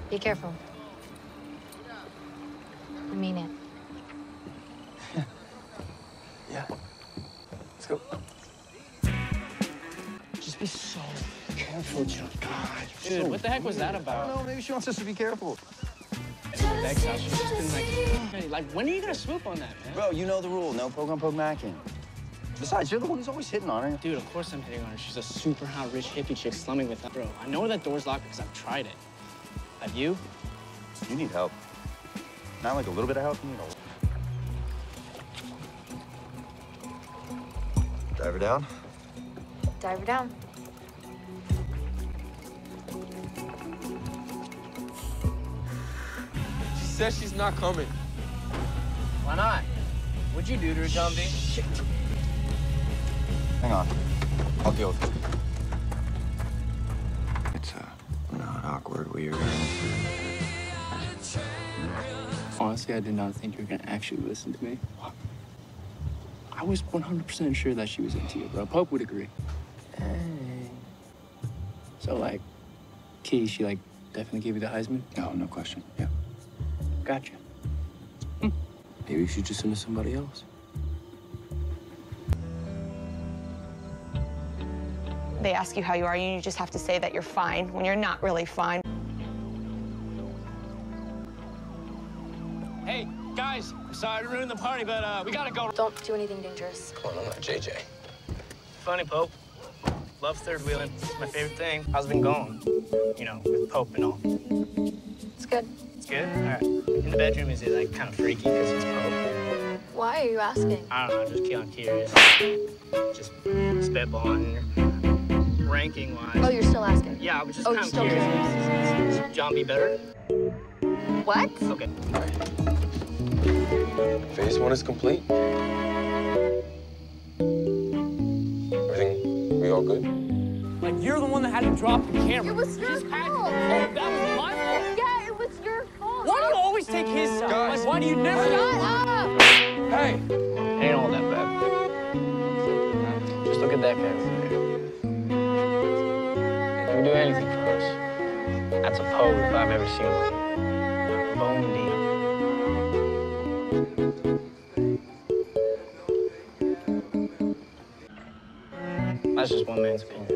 Be careful. I mean it. Yeah. Let's go. Just be so careful, John. God, dude, so what the heck was that about? I don't know. Maybe she wants us to be careful. Beck's house, she's just been like, when are you gonna swoop on that, man? Bro, you know the rule. No poke on poke macking. Besides, you're the one who's always hitting on her. Dude, of course I'm hitting on her. She's a super hot, rich hippie chick slumming with her. Bro, I know that door's locked because I've tried it. Have you? You need help. Not like a little bit of help, you need a lot. Dive her down. Dive her down. She says she's not coming. Why not? What'd you do to her, John B? Shit. Hang on. I'll deal with it. It's, not awkward, weird. Honestly, I did not think you were gonna actually listen to me. I was 100% sure that she was into you, bro. Pope would agree. Hey. So, like, Key, she, like, definitely gave you the Heisman? No, no question. Yeah. Gotcha. Maybe you should just into somebody else. They ask you how you are, and you just have to say that you're fine when you're not really fine. Hey, guys, I'm sorry to ruin the party, but we gotta go. Don't do anything dangerous. Come on, I'm not JJ. Funny, Pope. Love third wheeling. It's my favorite thing. How's it been going? You know, with Pope and all. It's good. It's good? All right. In the bedroom, is it, like, kind of freaky because it's Pope? Why are you asking? I don't know, just kind of curious. Just spitballing. Ranking-wise. Oh, you're still asking? Yeah, I was just Oh, kind you're of still curious. Is John B better? What? Okay. All right. Phase 1 is complete. Everything, we all good? Like, you're the one that had to drop the camera. It was your fault. Oh, that was my fault? Yeah, it was your fault. Why do you always take his side? Guys. Like, why do you never... Shut up! Hey! Ain't all that bad. Just look at that guy over there. He would do anything for us. That's a Pope if I've ever seen one. Bone deal. That's just one man's opinion.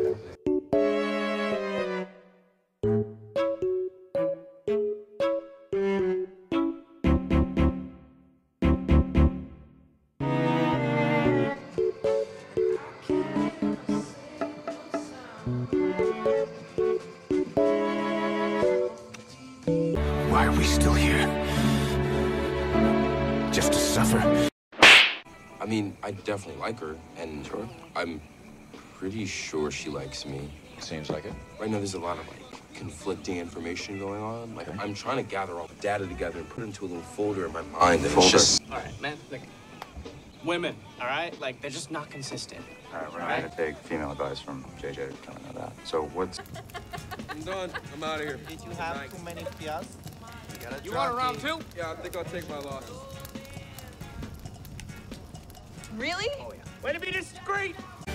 Why are we still here? Just to suffer? I mean, I definitely like her, and sure. I'm pretty sure she likes me. Seems like it. Right now, there's a lot of, like, conflicting information going on. Like, I'm trying to gather all the data together and put it into a little folder in my mind. And it's just... All right, man, like, women, all right? Like, they're just not consistent. All right, we're not gonna take female advice from JJ. I know that. So what's... I'm done. I'm out of here. Did you have too many pias? You want a round 2? Yeah, I think I'll take my losses. Really? Oh, yeah. Way to be discreet!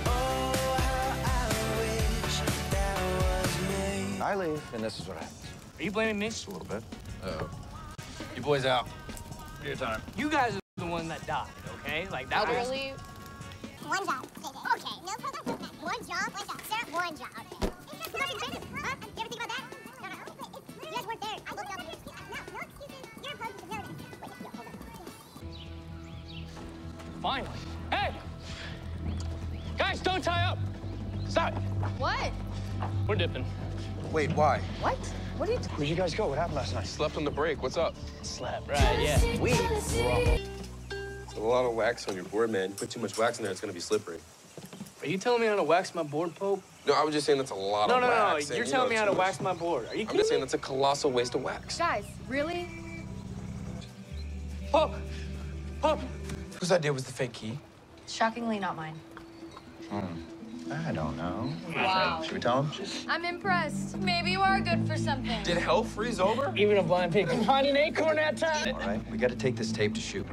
I leave, and this is what happens. Are you blaming me? Just a little bit. Uh-oh. You boys out. Your time. You guys are the one that died, okay? Like, that was... Really? One job. Okay, no problem. One job. Sir, one job. Okay. You guys ever think about that? No. You guys weren't there. I looked up. No excuses. You're opposed to no. Wait, hold on. Finally. Hey! Guys, don't tie up! Stop! What? We're dipping. Wait, why? What? What are you Where'd you guys go? What happened last night? Slept on the break. What's up? Slap, right, yeah. We were A lot of wax on your board, man. You put too much wax in there, it's gonna be slippery. Are you telling me how to wax my board, Pope? No, I was just saying that's a lot of wax. No. You're telling me how to wax my board. Are you I'm kidding just saying me? that's a colossal waste of wax. Guys, really? Pope! Pope! Whose idea was the fake key? Shockingly not mine. I don't know. Wow. Should we tell him? I'm impressed. Maybe you are good for something. Did hell freeze over? Even a blind pig can find an acorn that time. All right, we got to take this tape to shoot.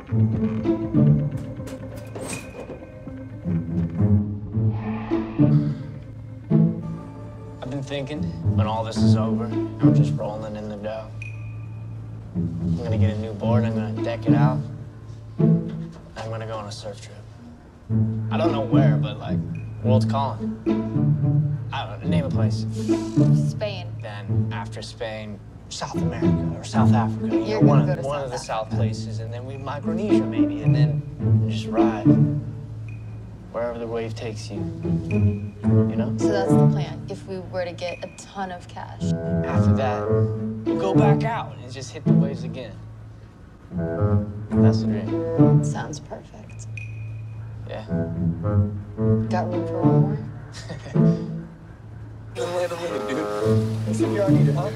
I've been thinking, when all this is over, I'm just rolling in the dough. gonna get a new board, I'm gonna deck it out. I'm gonna go on a surf trip. I don't know where, but like, world's calling. I don't know, name a place. Spain. Then after Spain, South America or South Africa. You You're know, gonna go to one South of the Africa. South places, and then we Micronesia maybe, and then just ride wherever the wave takes you. You know? So that's the plan, if we were to get a ton of cash. After that, you go back out and just hit the waves again. That's the dream. Sounds perfect. Yeah. Got room for one more? Hey, CPR needed, huh?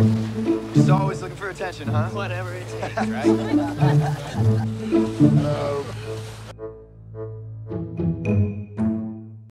Just always looking for attention, huh? Whatever it takes, right?